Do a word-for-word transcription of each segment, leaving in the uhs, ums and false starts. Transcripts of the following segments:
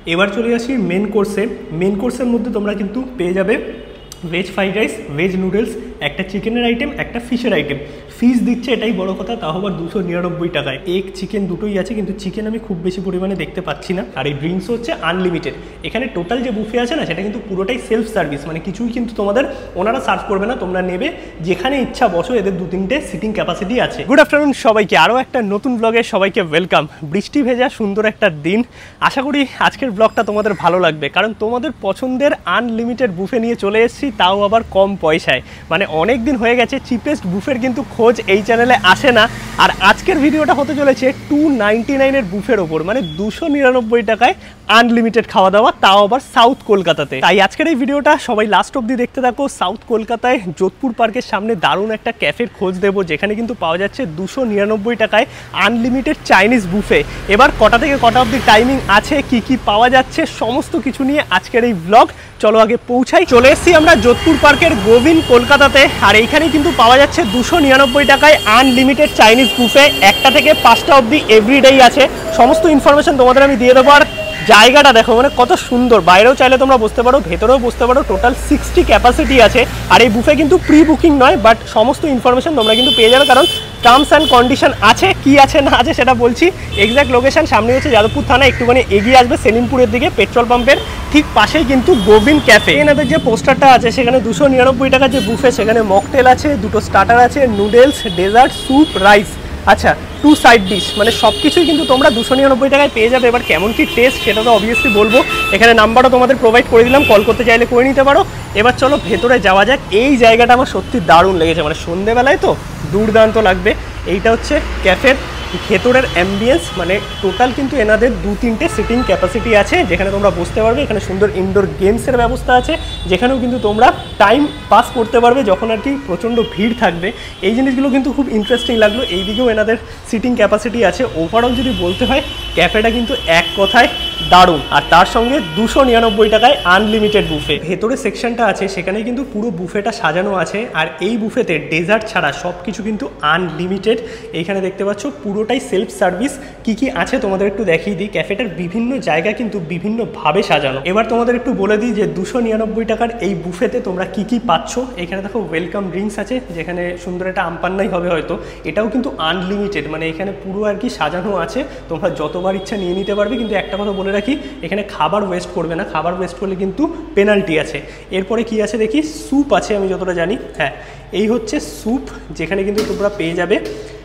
এবার চলে আসি মেন কোর্সে। মেন কোর্সের মধ্যে তোমরা কিন্তু পেয়ে যাবে veg fried rice, veg noodles, একটা চিকেনের আইটেম, একটা ফিশের আইটেম। ফিশ দিচ্ছে এটাই বড় কথা, তাও আবার দুশো নিরানব্বই টাকায়। এগ চিকেন দুটোই আছে, কিন্তু চিকেন আমি খুব বেশি পরিমাণে দেখতে পাচ্ছি না। আর এই ড্রিঙ্কস হচ্ছে আনলিমিটেড। এখানে টোটাল যে বুফে আছে না, সেটা কিন্তু পুরোটাই সেলফ সার্ভিস, মানে কিছুই কিন্তু তোমাদের ওনারা সার্ভ করবে না, তোমরা নেবে যেখানে ইচ্ছা বসো। এদের দু তিনটে সিটিং ক্যাপাসিটি আছে। গুড আফটারনুন সবাইকে, আরও একটা নতুন ব্লগে সবাইকে ওয়েলকাম। বৃষ্টি ভেজা সুন্দর একটা দিন, আশা করি আজকের ব্লগটা তোমাদের ভালো লাগবে, কারণ তোমাদের পছন্দের আনলিমিটেড বুফে নিয়ে চলে এসেছি, তাও আবার কম পয়সায়। মানে অনেক দিন হয়ে গেছে চিপেস্ট বুফের কিন্তু খোঁজ এই চ্যানেলে আসে না। আর আজকের ভিডিওটা হতে চলেছে টু নাইনটি নাইনের বুফের ওপর, মানে দুশো নিরানব্বই টাকায় আনলিমিটেড খাওয়া দাওয়া, তাও আবার সাউথ কলকাতাতে। তাই আজকের এই ভিডিওটা সবাই লাস্ট অব্দি দেখতে থাকো। সাউথ কলকাতায় যোধপুর পার্কের সামনে দারুণ একটা ক্যাফের খোঁজ দেবো, যেখানে কিন্তু পাওয়া যাচ্ছে দুশো নিরানব্বই টাকায় আনলিমিটেড চাইনিজ বুফে। এবার কটা থেকে কটা অব্দি টাইমিং আছে, কি কি পাওয়া যাচ্ছে, সমস্ত কিছু নিয়ে আজকের এই ব্লগ। চলো আগে পৌঁছাই। চলে এসেছি আমরা যোধপুর পার্কের গোবিন্দ কলকাতাতে, আর এইখানে কিন্তু পাওয়া যাচ্ছে দুশো নিরানব্বই টাকায় আনলিমিটেড চাইনিজ বুফে। একটা থেকে পাঁচটা অবধি এভরিডেই আছে। সমস্ত ইনফরমেশন তোমাদের আমি দিয়ে দেবো। আর জায়গাটা দেখো, মানে কত সুন্দর। বাইরেও চাইলে তোমরা বসতে পারো, ভেতরেও বসতে পারো। টোটাল সিক্সটি ক্যাপাসিটি আছে। আর এই বুফে কিন্তু প্রি বুকিং নয়, বাট সমস্ত ইনফরমেশন তোমরা কিন্তু পেয়ে যাবে, কারণ টার্মস অ্যান্ড কন্ডিশন আছে। কি আছে না আছে সেটা বলছি। এক্স্যাক্ট লোকেশন সামনে হচ্ছে যাদবপুর থানা, একটুখানি এগিয়ে আসবে সেলিমপুরের দিকে, পেট্রোল পাম্পের ঠিক পাশেই কিন্তু গোবিন্দ ক্যাফে। এনাদের যে পোস্টারটা আছে সেখানে দুশো নিরানব্বই টাকা যে বুফে, সেখানে মকটেল আছে, দুটো স্টার্টার আছে, নুডলস, ডেজার্ট, স্যুপ, রাইস, আচ্ছা টু সাইড ডিশ, মানে সব কিছুই কিন্তু তোমরা দুশো নিরানব্বই টাকায় পেয়ে যাবে। এবার কেমন কি টেস্ট সেটা তো অবভিয়াসলি বলবো। এখানে নাম্বারও তোমাদের প্রোভাইড করে দিলাম, কল করতে চাইলে করে নিতে পারো। এবার চলো ভেতরে যাওয়া যাক। এই জায়গাটা আমার সত্যি দারুণ লেগেছে, মানে সন্ধেবেলায় তো দুর্দান্ত লাগবে। এইটা হচ্ছে ক্যাফের ভেতরের অ্যাম্বিয়েন্স, মানে টোটাল কিন্তু এনাদের দু তিনটে সিটিং ক্যাপাসিটি আছে, যেখানে তোমরা বসতে পারবে। এখানে সুন্দর ইনডোর গেমসের ব্যবস্থা আছে, যেখানেও কিন্তু তোমরা টাইম পাস করতে পারবে যখন আর কি প্রচণ্ড ভিড় থাকবে। এই জিনিসগুলো কিন্তু খুব ইন্টারেস্টিং লাগলো। এইদিকেও এনাদের সিটিং ক্যাপাসিটি আছে। ওভারঅল যদি বলতে হয়, ক্যাফেটা কিন্তু এক কথায় দারুণ। আর তার সঙ্গে দুশো নিরানব্বই টাকায় আনলিমিটেড বুফে। ভেতরে সেকশনটা আছে, সেখানে কিন্তু পুরো বুফেটা সাজানো আছে। আর এই বুফেতে ডেজার্ট ছাড়া সব কিছু কিন্তু আনলিমিটেড। এইখানে দেখতে পাচ্ছ পুরোটাই সেলফ সার্ভিস। কি কি আছে তোমাদের একটু দেখিয়ে দিই। ক্যাফেটার বিভিন্ন জায়গা কিন্তু বিভিন্নভাবে সাজানো। এবার তোমাদের একটু বলে দিই যে দুশো নিরানব্বই টাকার এই বুফেতে তোমরা কি কি পাচ্ছ। এখানে দেখো ওয়েলকাম ড্রিঙ্কস আছে, যেখানে সুন্দর একটা আমপান্নাই হবে হয়তো। এটাও কিন্তু আনলিমিটেড, মানে এখানে পুরো আর কি সাজানো আছে, তোমরা যতবার ইচ্ছা নিয়ে নিতে পারবে। কিন্তু একটা কথা বলে রাখি, এখানে খাবার ওয়েস্ট করবে না, খাবার ওয়েস্ট করলে কিন্তু পেনাল্টি আছে। এরপরে কি আছে দেখি, স্যুপ আছে আমি যতটা জানি। হ্যাঁ, এই হচ্ছে স্যুপ, যেখানে কিন্তু তোমরা পেয়ে যাবে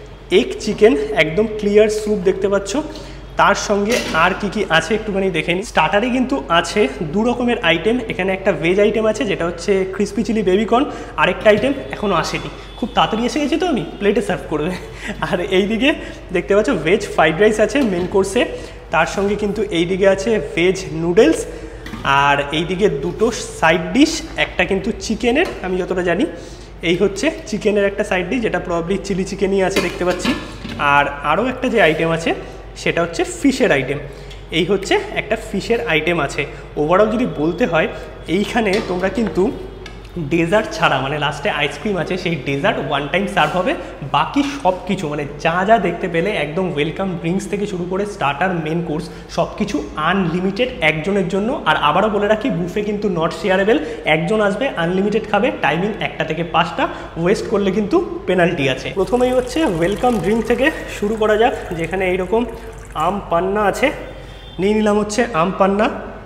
এগ চিকেন, একদম ক্লিয়ার স্যুপ দেখতে পাচ্ছ। তার সঙ্গে আর কি কি আছে একটুখানি দেখে নিই। স্টার্টারে কিন্তু আছে দু রকমের আইটেম। এখানে একটা ভেজ আইটেম আছে, যেটা হচ্ছে ক্রিসপি চিলি বেবিকর্ন। আরেকটা আইটেম এখনও আসেনি, খুব তাড়াতাড়ি এসে গেছি তো, আমি প্লেটে সার্ভ করবে। আর এইদিকে দেখতে পাচ্ছ ভেজ ফ্রাইড রাইস আছে মেন কোর্সে। তার সঙ্গে কিন্তু এইদিকে আছে ভেজ নুডলস, আর এইদিকে দুটো সাইড ডিশ, একটা কিন্তু চিকেনের আমি যতটা জানি। এই হচ্ছে চিকেনের একটা সাইড ডিশ, যেটা প্রবলি চিলি চিকেনই আছে দেখতে পাচ্ছি। আর আরও একটা যে আইটেম আছে সেটা হচ্ছে ফিশের আইটেম। এই হচ্ছে একটা ফিশের আইটেম আছে। ওভারঅল যদি বলতে হয়, এইখানে তোমরা কিন্তু ডেজার্ট ছাড়া, মানে লাস্টে আইসক্রিম আছে, সেই ডেজার্ট ওয়ান টাইম সার্ভ হবে। বাকি সব কিছু মানে যা যা দেখতে পেলে, একদম ওয়েলকাম ড্রিঙ্কস থেকে শুরু করে স্টার্টার, মেন কোর্স, সব কিছু আনলিমিটেড একজনের জন্য। আর আবারও বলে রাখি, বুফে কিন্তু নট শেয়ারেবল। একজন আসবে, আনলিমিটেড খাবে, টাইমিং একটা থেকে পাঁচটা। ওয়েস্ট করলে কিন্তু পেনাল্টি আছে। প্রথমেই হচ্ছে ওয়েলকাম ড্রিঙ্ক থেকে শুরু করা যাক, যেখানে এইরকম আম পান্না আছে। নিয়ে নিলাম হচ্ছে আম পান্না।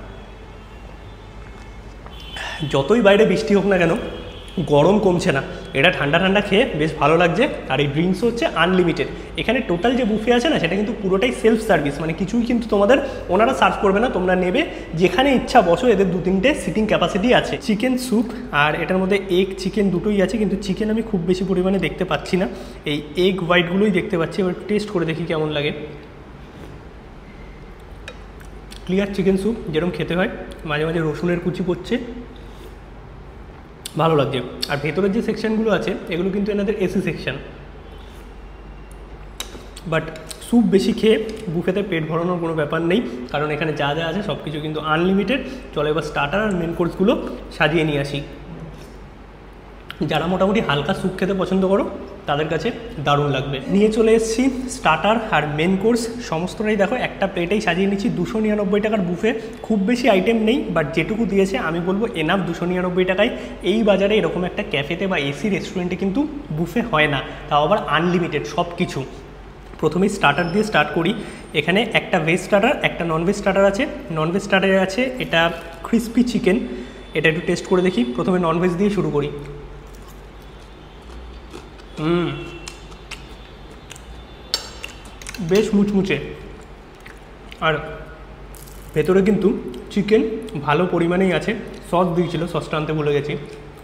যতই বাইরে বৃষ্টি হোক না কেন, গরম কমছে না। এটা ঠান্ডা ঠান্ডা খেয়ে বেশ ভালো লাগছে। আর এই ড্রিঙ্কস হচ্ছে আনলিমিটেড। এখানে টোটাল যে বুফে আছে না, সেটা কিন্তু পুরোটাই সেলফ সার্ভিস, মানে কিছুই কিন্তু তোমাদের ওনারা সার্ভ করবে না, তোমরা নেবে যেখানে ইচ্ছা বসো। এদের দু তিনটে সিটিং ক্যাপাসিটি আছে। চিকেন স্যুপ, আর এটার মধ্যে এগ চিকেন দুটোই আছে, কিন্তু চিকেন আমি খুব বেশি পরিমাণে দেখতে পাচ্ছি না, এই এগ হোয়াইটগুলোই দেখতে পাচ্ছি। এবার টেস্ট করে দেখি কেমন লাগে। ক্লিয়ার চিকেন স্যুপ যেরকম খেতে হয়, মাঝে মাঝে রসুনের কুচি পড়ছে, ভালো লাগছে। আর ভেতরের যে সেকশনগুলো আছে, এগুলো কিন্তু এনাদের এসি সেকশন। বাট স্যুপ বেশি খেয়ে বুফেতে পেট ভরানোর কোনো ব্যাপার নেই, কারণ এখানে যা যা আছে সব কিছু কিন্তু আনলিমিটেড। চলো এবার স্টার্টার আর মেন কোর্সগুলো সাজিয়ে নিয়ে আসি। যারা মোটামুটি হালকা স্যুপ খেতে পছন্দ করো, তাদের কাছে দারুণ লাগবে। নিয়ে চলে এসেছি স্টার্টার আর মেন কোর্স সমস্তটাই দেখো একটা প্লেটেই সাজিয়ে নিচ্ছি। দুশো নিরানব্বই টাকার বুফে, খুব বেশি আইটেম নেই, বাট যেটুকু দিয়েছে আমি বলবো এনাফ। দুশো নিরানব্বই টাকায় এই বাজারে এরকম একটা ক্যাফেতে বা এসি রেস্টুরেন্টে কিন্তু বুফে হয় না, তাও আবার আনলিমিটেড সব কিছু। প্রথমেই স্টার্টার দিয়ে স্টার্ট করি। এখানে একটা ভেজ স্টার্টার, একটা ননভেজ স্টার্টার আছে। ননভেজ স্টার্টারে আছে এটা ক্রিস্পি চিকেন, এটা একটু টেস্ট করে দেখি। প্রথমে ননভেজ দিয়ে শুরু করি। হুম, বেশ মুচমুচে, আর ভেতরে কিন্তু চিকেন ভালো পরিমাণেই আছে। সস দিয়েছিল, সসটা আনতে ভুলে গেছি।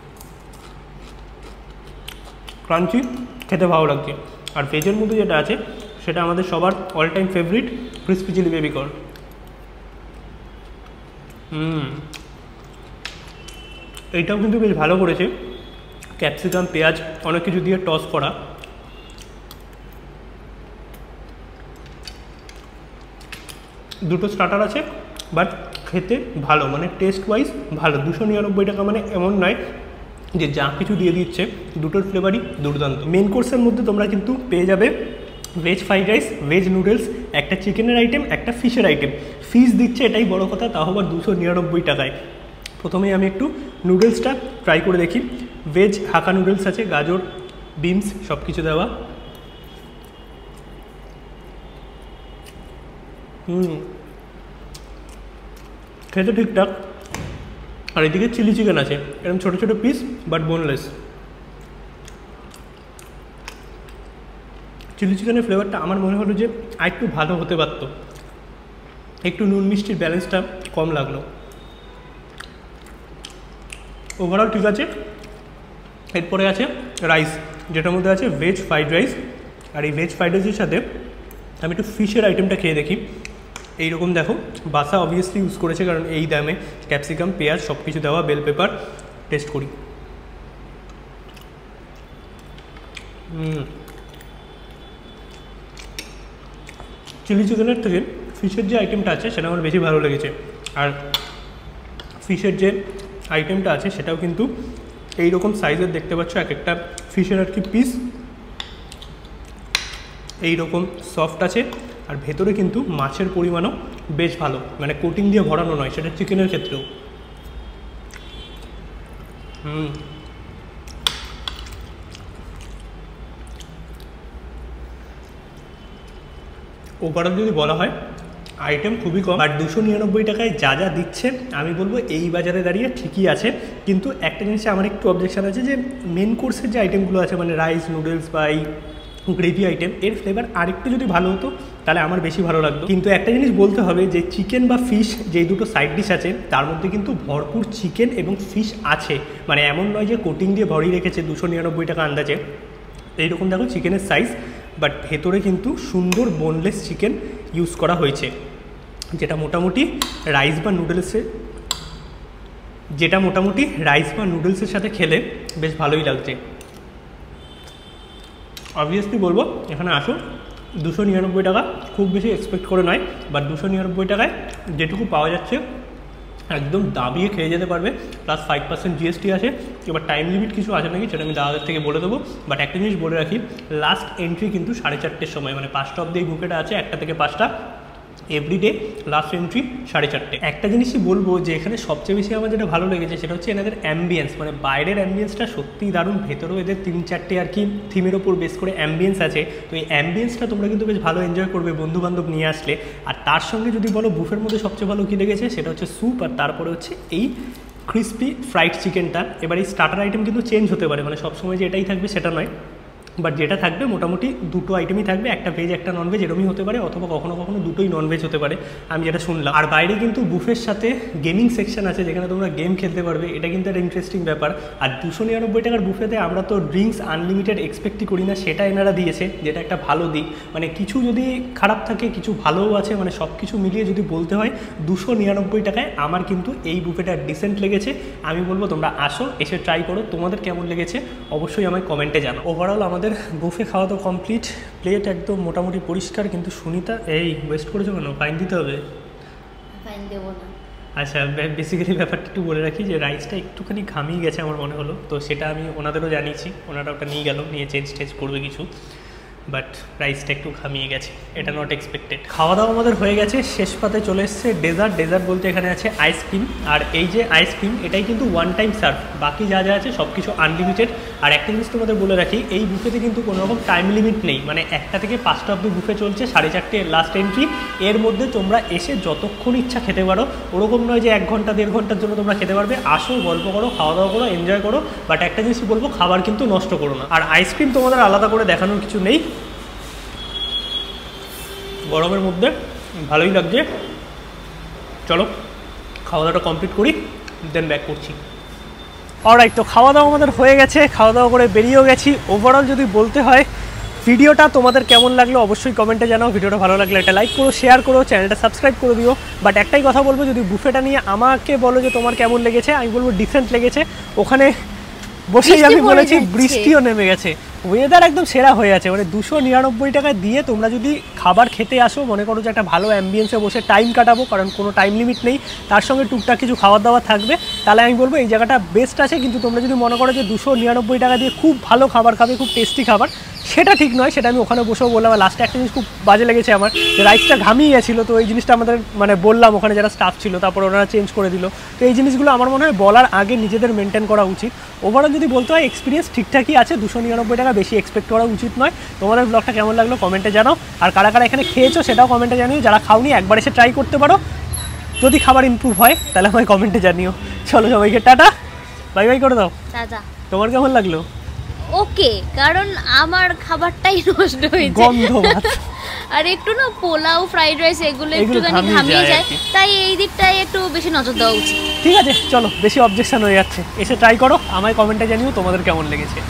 ক্রাঞ্চি, খেতে ভালো লাগছে। আর ভেজের মধ্যে যেটা আছে সেটা আমাদের সবার all time favourite crispy chilli baby corn. হুম, এইটাও কিন্তু বেশ ভালো করেছে, ক্যাপসিকাম পেঁয়াজ অনেক কিছু দিয়ে টস করা। দুটো স্টার্টার আছে, বাট খেতে ভালো, মানে টেস্ট ওয়াইজ ভালো। দুশো নিরানব্বই টাকা মানে এমন নয় যে যা কিছু দিয়ে দিচ্ছে, দুটোর ফ্লেভারই দুর্দান্ত। মেন কোর্সের মধ্যে তোমরা কিন্তু পেয়ে যাবে veg fried rice, veg noodles, একটা চিকেনের আইটেম, একটা ফিশের আইটেম। ফিশ দিচ্ছে এটাই বড় কথা, তাও আবার দুশো নিরানব্বই টাকায়। প্রথমেই আমি একটু নুডলসটা ট্রাই করে দেখি। ভেজ হাক্কা নুডলস আছে, গাজর বিনস সব কিছু দেওয়া। হুম, খেতে ঠিকঠাক। আর এদিকে চিলি চিকেন আছে, এরকম ছোটো ছোটো পিস বাট বোনলেস। চিলি চিকেনের ফ্লেভারটা আমার মনে হলো যে আর একটু ভালো হতে পারতো, একটু নুন মিষ্টির ব্যালেন্সটা কম লাগলো। ওভারঅল ঠিক আছে। এরপরে আছে রাইস, যেটার মধ্যে আছে ভেজ ফ্রাইড রাইস। আর এই ভেজ ফ্রাইড রাইসের সাথে আমি একটু ফিশের আইটেমটা খেয়ে দেখি। এইরকম দেখো, বাসা অবভিয়াসলি ইউজ করেছে, কারণ এই দামে ক্যাপসিকাম পেঁয়াজ সব কিছু দেওয়া, বেল পেপার। টেস্ট করি। হুম, চিলি চিকেনের থেকে ফিশের যে আইটেমটা আছে সেটা আমার বেশি ভালো লেগেছে। আর ফিশের যে আইটেমটা আছে সেটাও কিন্তু এইরকম সাইজের দেখতে পাচ্ছ, এক একটা ফিশের আর কি পিস এইরকম সফট আছে। আর ভেতরে কিন্তু মাছের পরিমাণও বেশ ভালো, মানে কোটিং দিয়ে ভরানো নয়, সেটা চিকেনের ক্ষেত্রেও। হুম, ওভারঅল যদি বলা হয় আইটেম খুবই কম, আর দুশো নিরানব্বই টাকায় যা যা দিচ্ছে আমি বলবো এই বাজারে দাঁড়িয়ে ঠিকই আছে। কিন্তু একটা জিনিসে আমার একটু অবজেকশান আছে যে মেন কোর্সের যে আইটেমগুলো আছে, মানে রাইস নুডলস বা এই গ্রেভি আইটেম, এর ফ্লেভার আরেকটু যদি ভালো হতো তাহলে আমার বেশি ভালো লাগতো। কিন্তু একটা জিনিস বলতে হবে যে চিকেন বা ফিশ যে দুটো সাইড ডিশ আছে তার মধ্যে কিন্তু ভরপুর চিকেন এবং ফিশ আছে, মানে এমন নয় যে কোটিং দিয়ে ভরিয়ে রেখেছে দুশো নিরানব্বই টাকা আন্দাজে। এইরকম দেখো চিকেনের সাইজ, বাট ভেতরে কিন্তু সুন্দর বোনলেস চিকেন ইউজ করা হয়েছে, যেটা মোটামুটি রাইস বা নুডলসে যেটা মোটামুটি রাইস বা নুডলসের সাথে খেলে বেশ ভালোই লাগছে। অবভিয়াসলি বলবো এখানে আসো, দুশো নিরানব্বই টাকা খুব বেশি এক্সপেক্ট করে নয়, বাট দুশো নিরানব্বই টাকায় যেটুকু পাওয়া যাচ্ছে একদম দাবিয়ে খেয়ে যেতে পারবে। প্লাস ফাইভ পার্সেন্ট জিএসটি আছে। এবার টাইম লিমিট কিছু আছে নাকি সেটা আমি দাদাদের থেকে বলে দেবো, বাট একটা জিনিস বলে রাখি, লাস্ট এন্ট্রি কিন্তু সাড়ে চারটের সময়, মানে পাঁচটা অব্দি এই বুফেটা আছে, একটা থেকে পাঁচটা এভরিডে, লাস্ট এন্ট্রি সাড়ে চারটে। একটা জিনিসই বলবো যে এখানে সবচেয়ে বেশি আমার যেটা ভালো লেগেছে সেটা হচ্ছে এনাদের অ্যাম্বিয়েন্স, মানে বাইরের অ্যাম্বিয়েন্সটা সত্যিই দারুণ। ভেতরেও এদের তিন চারটে আর কি থিমের ওপর বেস করে অ্যাম্বিয়েন্স আছে, তো এই অ্যাম্বিয়েন্সটা তোমরা কিন্তু বেশ ভালো এনজয় করবে বন্ধু বান্ধব নিয়ে আসলে। আর তার সঙ্গে যদি বলো বুফের মধ্যে সবচেয়ে ভালো কী লেগেছে সেটা হচ্ছে স্যুপ, আর তারপরে হচ্ছে এই ক্রিস্পি ফ্রাইড চিকেনটা। এবার এই স্টার্টার আইটেম কিন্তু চেঞ্জ হতে পারে, মানে সবসময় যে এটাই থাকবে সেটা নয়, বাট যেটা থাকবে মোটামুটি দুটো আইটেমই থাকবে, একটা ভেজ একটা ননভেজ এরমই হতে পারে, অথবা কখনো কখনো দুটোই ননভেজ হতে পারে, আমি যেটা শুনলাম। আর বাইরে কিন্তু বুফের সাথে গেমিং সেকশন আছে যেখানে তোমরা গেম খেলতে পারবে, এটা কিন্তু একটা ইন্টারেস্টিং ব্যাপার। আর দুশো নিরানব্বই টাকার বুফেতে আমরা তো ড্রিঙ্কস আনলিমিটেড এক্সপেক্টই করি না, সেটা এনারা দিয়েছে, যেটা একটা ভালো দিক। মানে কিছু যদি খারাপ থাকে কিছু ভালোও আছে, মানে সব কিছু মিলিয়ে যদি বলতে হয় দুশো নিরানব্বই টাকায় আমার কিন্তু এই বুফেটা ডিসেন্ট লেগেছে। আমি বলবো তোমরা আসো, এসে ট্রাই করো, তোমাদের কেমন লেগেছে অবশ্যই আমায় কমেন্টে জানো। ওভারঅল আমাদের বুফে খাওয়া তো কমপ্লিট, প্লেট একদম মোটামুটি পরিষ্কার, কিন্তু সুনিতা এই ওয়েস্ট করেছো কেন? ফাইন দিতে হবে। ফাইন দেবো না। আচ্ছা, বেসিক্যালি ব্যাপারটা একটু বলে রাখি যে রাইসটা একটুখানি ঘামিয়ে গেছে আমার মনে হলো, তো সেটা আমি ওনাদেরও জানিয়েছি, ওনারা ওটা নিয়ে গেল, নিয়ে চেঞ্জ টেঞ্জ করবে কিছু, বাট রাইসটা একটু ঘামিয়ে গেছে, এটা নট এক্সপেক্টেড। খাওয়া দাওয়া আমাদের হয়ে গেছে, শেষ পাতে চলে এসছে ডেজার্ট। ডেজার্ট বলতে এখানে আছে আইসক্রিম, আর এই যে আইসক্রিম এটাই কিন্তু ওয়ান টাইম সার্ভ, বাকি যা যা আছে সব কিছু আনলিমিটেড। আর একটা জিনিস তোমাদের বলে রাখি, এই বুফেতে কিন্তু কোনো রকম টাইম লিমিট নেই, মানে একটা থেকে পাঁচটা অব্দি বুফে চলছে, সাড়ে চারটে লাস্ট এন্ট্রি, এর মধ্যে তোমরা এসে যতক্ষণ ইচ্ছা খেতে পারো। ওরকম নয় যে এক ঘন্টা দেড় ঘন্টার জন্য তোমরা খেতে পারবে, আসো গল্প করো, খাওয়া দাওয়া করো, এনজয় করো, বাট একটা জিনিস বলবো, খাবার কিন্তু নষ্ট করো না। আর আইসক্রিম তোমাদের আলাদা করে দেখানোর কিছু নেই, গরমের মধ্যে ভালোই লাগছে। চলো খাওয়া দাওয়াটা কমপ্লিট করি, দেন ব্যাক করছি। অলরাইট, তো খাওয়া দাওয়া আমাদের হয়ে গেছে, খাওয়া দাওয়া করে বেরিয়েও গেছি। ওভারঅল যদি বলতে হয় ভিডিওটা তোমাদের কেমন লাগলো অবশ্যই কমেন্টে জানাও। ভিডিওটা ভালো লাগলে একটা লাইক করো, শেয়ার করো, চ্যানেলটা সাবস্ক্রাইব করে দিও। বাট একটাই কথা বলবো, যদি বুফেটা নিয়ে আমাকে বলো যে তোমার কেমন লেগেছে, আমি বলবো ডিসেন্ট লেগেছে। ওখানে বসেই আমি বলেছি বৃষ্টিও নেমে গেছে, ওয়েদার একদম সেরা হয়ে আছে। মানে দুশো নিরানব্বই টাকা দিয়ে তোমরা যদি খাবার খেতে আসো, মনে করো যে একটা ভালো অ্যাম্বিয়েন্সে বসে টাইম কাটাবো, কারণ কোনো টাইম লিমিট নেই, তার সঙ্গে টুকটাক কিছু খাবার দাবার থাকবে, তাহলে আমি বলবো এই জায়গাটা বেস্ট আছে। কিন্তু তোমরা যদি মনে করো যে দুশো নিরানব্বই টাকা দিয়ে খুব ভালো খাবার খাবে, খুব টেস্টি খাবার, সেটা ঠিক নয়। সেটা আমি ওখানে বসেও বললাম। লাস্টে একটা জিনিস খুব বাজে লেগেছে আমার, যে রাইসটা ঘামিয়ে গেছিলো, তো এই জিনিসটা আমাদের মানে বললাম ওখানে যারা স্টাফ ছিল, তারপর ওনারা চেঞ্জ করে দিল। তো এই জিনিসগুলো আমার মনে হয় বলার আগে নিজেদের মেনটেন করা উচিত। ওভারঅল যদি বলতে হয় এক্সপিরিয়েন্স ঠিকঠাকই আছে, দুশো নিরানব্বই টাকা বেশি এক্সপেক্ট করা উচিত নয়। তোমাদের ব্লগটা কেমন লাগলো কমেন্টে জানাও, আর কারা কারা এখানে খেয়েছো সেটাও কমেন্টে জানিও। যারা খাওনি একবার এসে ট্রাই করতে পারো, যদি খাবার ইমপ্রুভ হয় তাহলে আমায় কমেন্টে জানিও। চলো সবাইকে টাটা, বাই বাই করে দাও। টাটা। তোমার কেমন লাগলো? ওকে, কারণ আমার খাবারটাই নষ্ট হয়েছে, গন্ধ ভাত আর একটু না পোলাও ফ্রাইড রাইস এগুলো একটুখানি ঘামিয়ে যায়, তাই এই দিকটাই একটু বেশি নজর দেওয়া উচিত। ঠিক আছে, চলো বেশি অবজেকশন হয়ে যাচ্ছে, এসে ট্রাই করো, আমায় কমেন্টে জানিও তোমাদের কেমন লেগেছে।